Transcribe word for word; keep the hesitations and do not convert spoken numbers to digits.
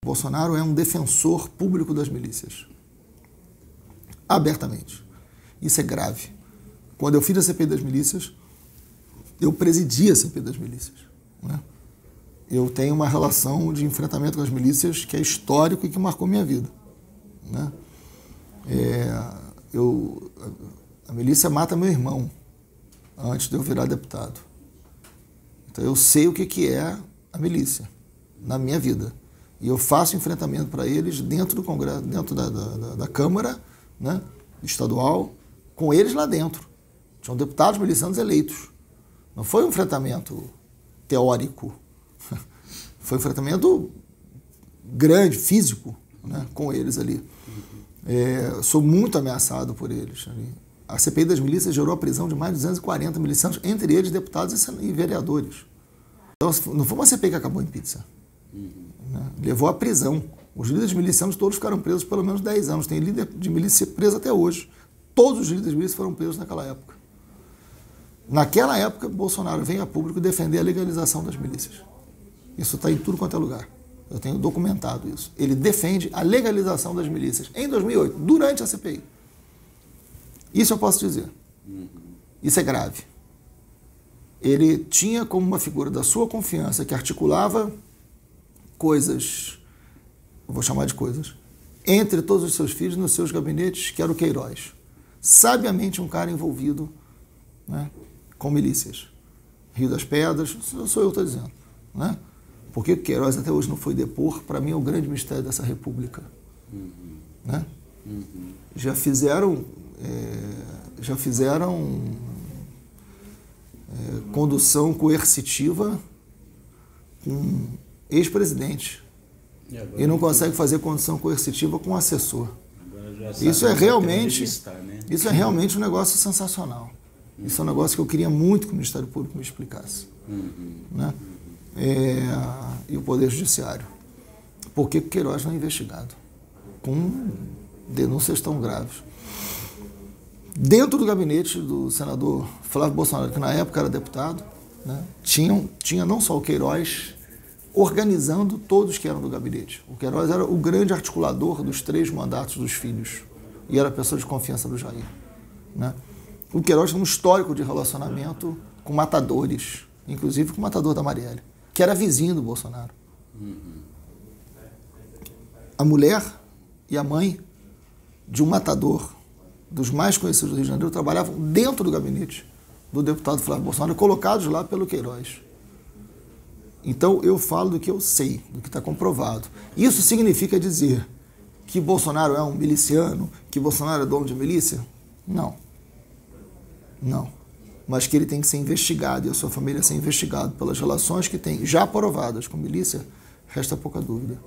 Bolsonaro é um defensor público das milícias. Abertamente. Isso é grave. Quando eu fiz a C P I das milícias, eu presidi a C P I das milícias. Né? Eu tenho uma relação de enfrentamento com as milícias que é histórico e que marcou minha vida. Né? É, eu, a milícia mata meu irmão antes de eu virar deputado. Então eu sei o que, que é a milícia na minha vida. E eu faço enfrentamento para eles dentro do Congresso, dentro da, da, da Câmara, né, estadual, com eles lá dentro. Tinham deputados milicianos eleitos. Não foi um enfrentamento teórico. Foi um enfrentamento grande, físico, né, com eles ali. É, sou muito ameaçado por eles. A C P I das milícias gerou a prisão de mais de duzentos e quarenta milicianos, entre eles deputados e vereadores. Então, não foi uma C P I que acabou em pizza. Uhum. Né? Levou à prisão. Os líderes milicianos todos ficaram presos pelo menos dez anos. Tem líder de milícia preso até hoje. Todos os líderes de milícia foram presos naquela época. Naquela época, Bolsonaro veio a público defender a legalização das milícias. Isso está em tudo quanto é lugar. Eu tenho documentado isso. Ele defende a legalização das milícias em dois mil e oito, durante a C P I. Isso eu posso dizer. Isso é grave. Ele tinha como uma figura da sua confiança que articulava coisas, vou chamar de coisas, entre todos os seus filhos nos seus gabinetes, que era o Queiroz. Sabiamente um cara envolvido, né, com milícias. Rio das Pedras, sou eu que estou dizendo. Né? Por que o Queiroz até hoje não foi depor? Para mim é o grande mistério dessa república. Uhum. Né? Uhum. Já fizeram, é, já fizeram é, condução coercitiva com ex-presidente. E, e não consegue fazer condução coercitiva com assessor. Isso é realmente, está, né? Isso é realmente um negócio sensacional. Uhum. Isso é um negócio que eu queria muito que o Ministério Público me explicasse. Uhum. Né? É, e o Poder Judiciário. Por que Queiroz não é investigado? Com denúncias tão graves. Dentro do gabinete do senador Flávio Bolsonaro, que na época era deputado, né, tinham, tinha não só o Queiroz organizando todos que eram do gabinete. O Queiroz era o grande articulador dos três mandatos dos filhos e era a pessoa de confiança do Jair. Né? O Queiroz tinha um histórico de relacionamento com matadores, inclusive com o matador da Marielle, que era vizinho do Bolsonaro. A mulher e a mãe de um matador dos mais conhecidos do Rio de Janeiro trabalhavam dentro do gabinete do deputado Flávio Bolsonaro, colocados lá pelo Queiroz. Então eu falo do que eu sei, do que está comprovado. Isso significa dizer que Bolsonaro é um miliciano, que Bolsonaro é dono de milícia? Não. Não. Mas que ele tem que ser investigado e a sua família ser investigado pelas relações que tem já provadas com milícia, resta pouca dúvida.